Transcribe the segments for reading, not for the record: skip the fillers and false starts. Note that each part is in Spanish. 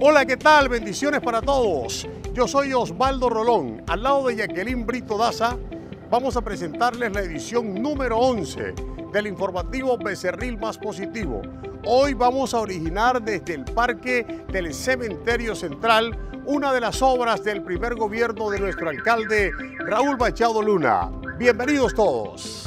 Hola, ¿qué tal? Bendiciones para todos. Yo soy Osvaldo Rolón. Al lado de Jacqueline Brito Daza, vamos a presentarles la edición número 11 del informativo Becerril Más Positivo. Hoy vamos a originar desde el Parque del Cementerio Central una de las obras del primer gobierno de nuestro alcalde Raúl Machado Luna. Bienvenidos todos.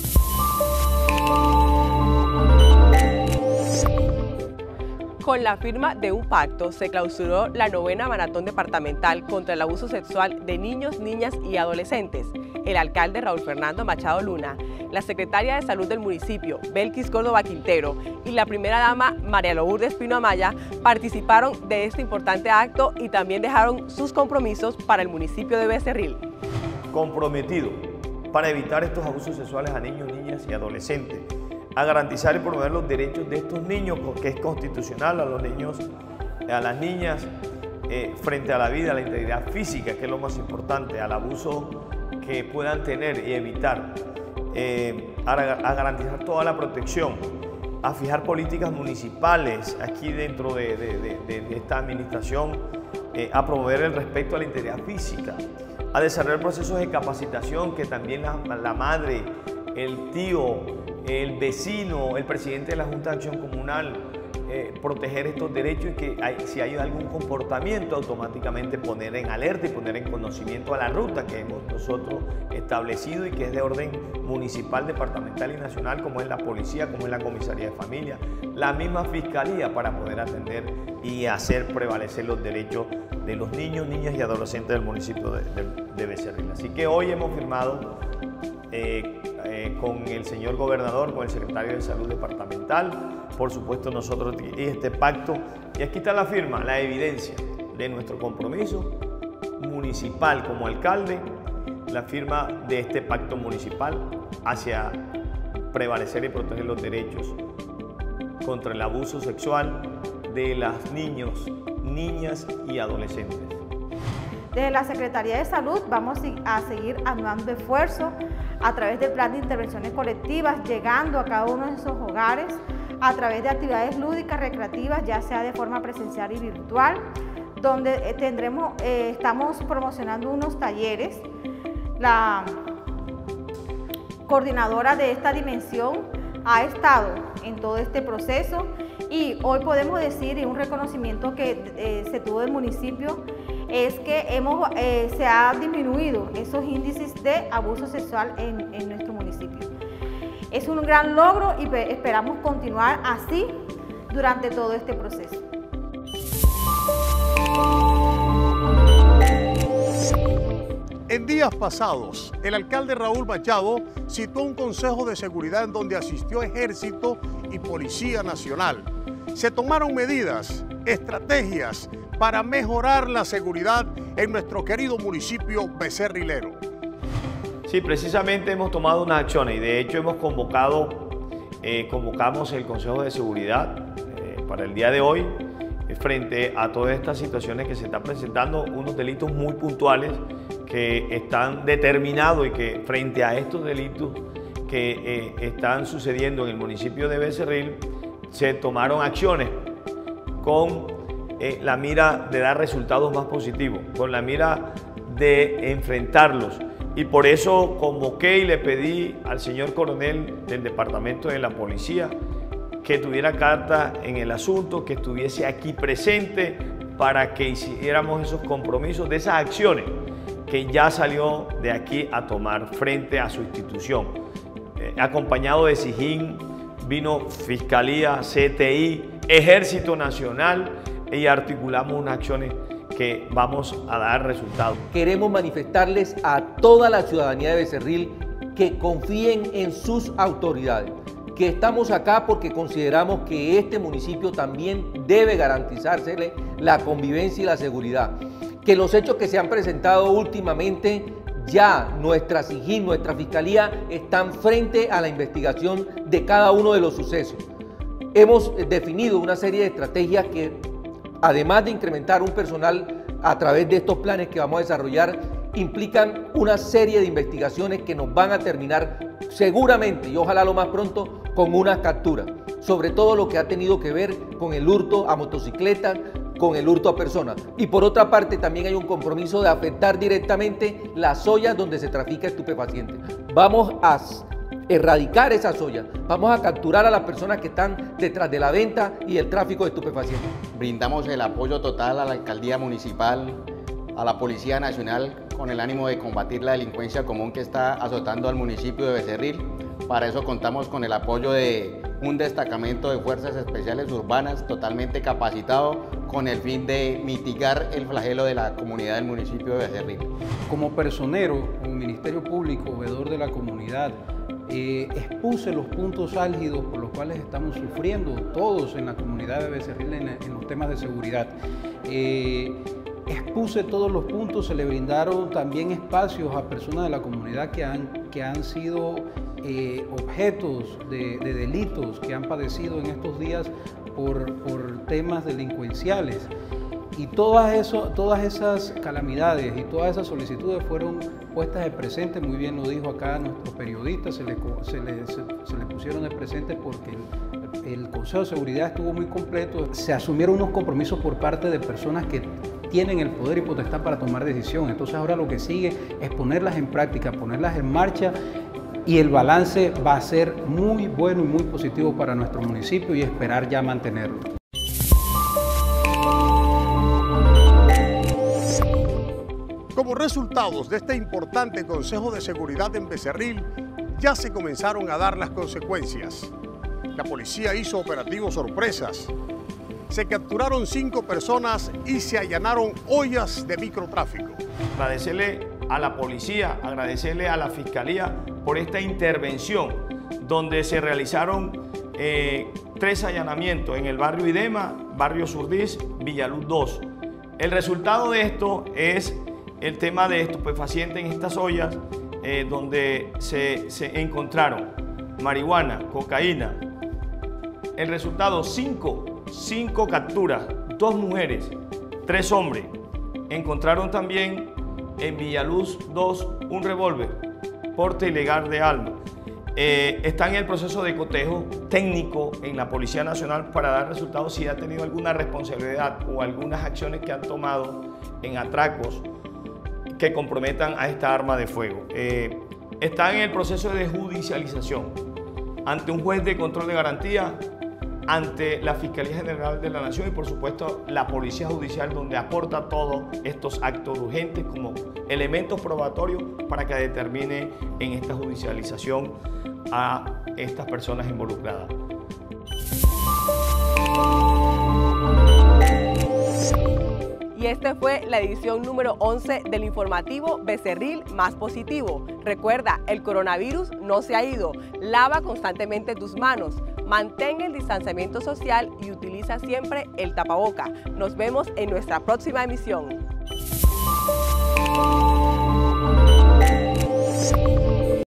Con la firma de un pacto se clausuró la 9ª Maratón Departamental contra el Abuso Sexual de Niños, Niñas y Adolescentes. El alcalde Raúl Fernando Machado Luna, la secretaria de Salud del municipio, Belkis Córdoba Quintero, y la primera dama, María Lourdes Pino Amaya, participaron de este importante acto y también dejaron sus compromisos para el municipio de Becerril. Comprometido para evitar estos abusos sexuales a niños, niñas y adolescentes, a garantizar y promover los derechos de estos niños, porque es constitucional, a los niños, a las niñas, frente a la vida, a la integridad física, que es lo más importante, al abuso que puedan tener y evitar, a garantizar toda la protección, a fijar políticas municipales aquí dentro de esta administración, a promover el respeto a la integridad física, a desarrollar procesos de capacitación que también la madre, el tío, el vecino, el presidente de la Junta de Acción Comunal, proteger estos derechos y que si hay algún comportamiento automáticamente poner en alerta y poner en conocimiento a la ruta que hemos nosotros establecido y que es de orden municipal, departamental y nacional, como es la policía, como es la comisaría de familia, la misma fiscalía, para poder atender y hacer prevalecer los derechos de los niños, niñas y adolescentes del municipio de Becerril. Así que hoy hemos firmado con el señor gobernador, con el secretario de Salud departamental, por supuesto nosotros, y este pacto, y aquí está la firma, la evidencia de nuestro compromiso municipal como alcalde, la firma de este pacto municipal hacia prevalecer y proteger los derechos contra el abuso sexual de los niños, niñas y adolescentes. Desde la Secretaría de Salud vamos a seguir aunando esfuerzos a través del plan de intervenciones colectivas, llegando a cada uno de esos hogares, a través de actividades lúdicas, recreativas, ya sea de forma presencial y virtual, donde estamos promocionando unos talleres. La coordinadora de esta dimensión ha estado en todo este proceso y hoy podemos decir, y un reconocimiento que se tuvo del municipio, es que se ha disminuido esos índices de abuso sexual en nuestro municipio. Es un gran logro y esperamos continuar así durante todo este proceso. En días pasados, el alcalde Raúl Machado citó un consejo de seguridad en donde asistió Ejército y Policía Nacional. Se tomaron medidas, estrategias para mejorar la seguridad en nuestro querido municipio becerrilero. Sí, precisamente hemos tomado unas acciones y de hecho hemos convocamos el Consejo de Seguridad para el día de hoy frente a todas estas situaciones que se están presentando, unos delitos muy puntuales que están determinados y que frente a estos delitos que están sucediendo en el municipio de Becerril se tomaron acciones con la mira de dar resultados más positivos, con la mira de enfrentarlos. Y por eso convoqué y le pedí al señor coronel del departamento de la policía que tuviera carta en el asunto, que estuviese aquí presente para que hiciéramos esos compromisos de esas acciones que ya salió de aquí a tomar frente a su institución. Acompañado de SIJIN, vino Fiscalía, CTI, Ejército Nacional y articulamos unas acciones que vamos a dar resultados. Queremos manifestarles a toda la ciudadanía de Becerril que confíen en sus autoridades, que estamos acá porque consideramos que este municipio también debe garantizársele la convivencia y la seguridad, que los hechos que se han presentado últimamente, ya nuestra SIJIN, nuestra Fiscalía, están frente a la investigación de cada uno de los sucesos. Hemos definido una serie de estrategias que, además de incrementar un personal a través de estos planes que vamos a desarrollar, implican una serie de investigaciones que nos van a terminar seguramente, y ojalá lo más pronto, con una captura, sobre todo lo que ha tenido que ver con el hurto a motocicletas, con el hurto a personas. Y por otra parte también hay un compromiso de afectar directamente las ollas donde se trafica estupefacientes. Vamos a erradicar esas ollas, vamos a capturar a las personas que están detrás de la venta y el tráfico de estupefacientes. Brindamos el apoyo total a la Alcaldía Municipal, a la Policía Nacional, con el ánimo de combatir la delincuencia común que está azotando al municipio de Becerril. Para eso contamos con el apoyo de un destacamento de Fuerzas Especiales Urbanas totalmente capacitado con el fin de mitigar el flagelo de la comunidad del municipio de Becerril. Como personero, como Ministerio Público, veedor de la comunidad, expuse los puntos álgidos por los cuales estamos sufriendo todos en la comunidad de Becerril en los temas de seguridad. Expuse todos los puntos, se le brindaron también espacios a personas de la comunidad que han sido objetos de delitos, que han padecido en estos días por temas delincuenciales. Y todas esas calamidades y todas esas solicitudes fueron puestas de presente, muy bien lo dijo acá nuestro periodista, se le pusieron de presente porque el Consejo de Seguridad estuvo muy completo. Se asumieron unos compromisos por parte de personas que tienen el poder y potestad para tomar decisiones. Entonces ahora lo que sigue es ponerlas en práctica, ponerlas en marcha, y el balance va a ser muy bueno y muy positivo para nuestro municipio y esperar ya mantenerlo. Como resultados de este importante Consejo de Seguridad en Becerril, ya se comenzaron a dar las consecuencias. La policía hizo operativos sorpresas, se capturaron 5 personas y se allanaron ollas de microtráfico. Agradecerle a la policía, agradecerle a la fiscalía por esta intervención donde se realizaron 3 allanamientos en el barrio Idema, barrio Surdís, Villaluz 2. El resultado de esto es el tema de estupefacientes en estas ollas donde se encontraron marihuana, cocaína. El resultado, 5 capturas, 2 mujeres, 3 hombres. Encontraron también en Villaluz 2 un revólver, porte ilegal de arma. Está en el proceso de cotejo técnico en la Policía Nacional para dar resultados si ha tenido alguna responsabilidad o algunas acciones que han tomado en atracos que comprometan a esta arma de fuego. Está en el proceso de judicialización ante un juez de control de garantía, ante la Fiscalía General de la Nación y por supuesto la Policía Judicial, donde aporta todos estos actos urgentes como elementos probatorios para que determine en esta judicialización a estas personas involucradas. Y esta fue la edición número 11 del informativo Becerril Más Positivo. Recuerda, el coronavirus no se ha ido. Lava constantemente tus manos. Mantén el distanciamiento social y utiliza siempre el tapaboca. Nos vemos en nuestra próxima emisión.